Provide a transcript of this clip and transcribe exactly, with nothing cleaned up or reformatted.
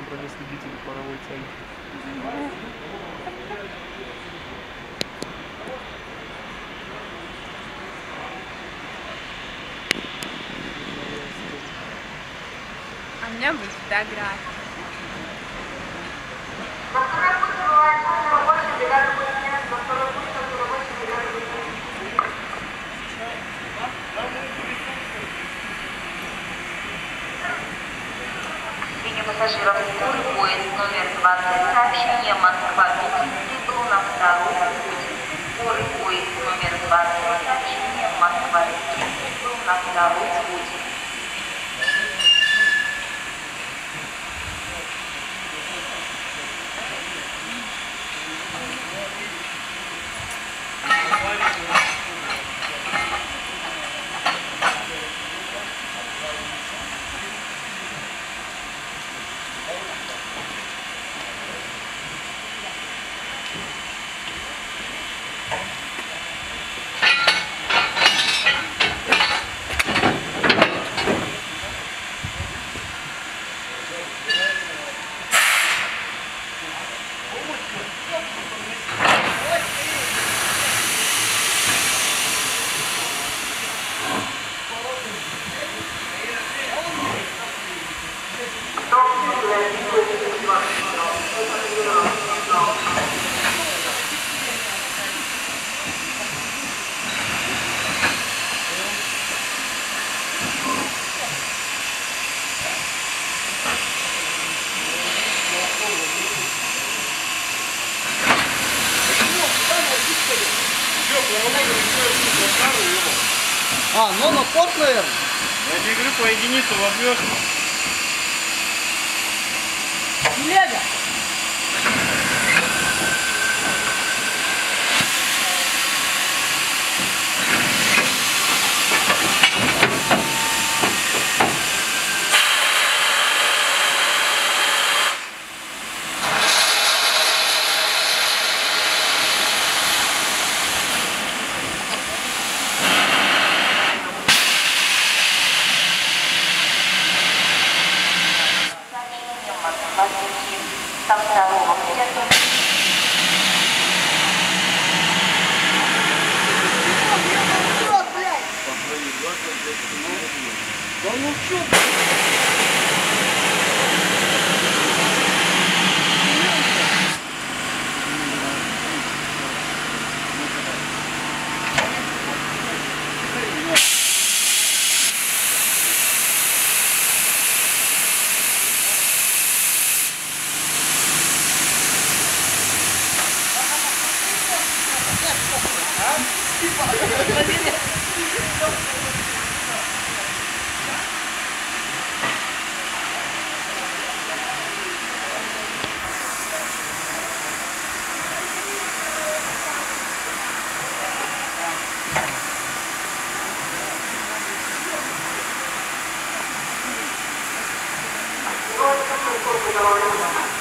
радиоследители паровой тяги. А у меня будет фотография. Пассажиров скорый поезд номер двадцать, сообщение Москва-Пекин прибыл на второй путь. Скорый поезд номер двадцать, сообщение Москва-Пекин прибыл на второй путь. А, ну на порт, наверное. Я тебе говорю, по единицу возьмешь. Лега! Там второго где-то. Да ну чё? Thank you.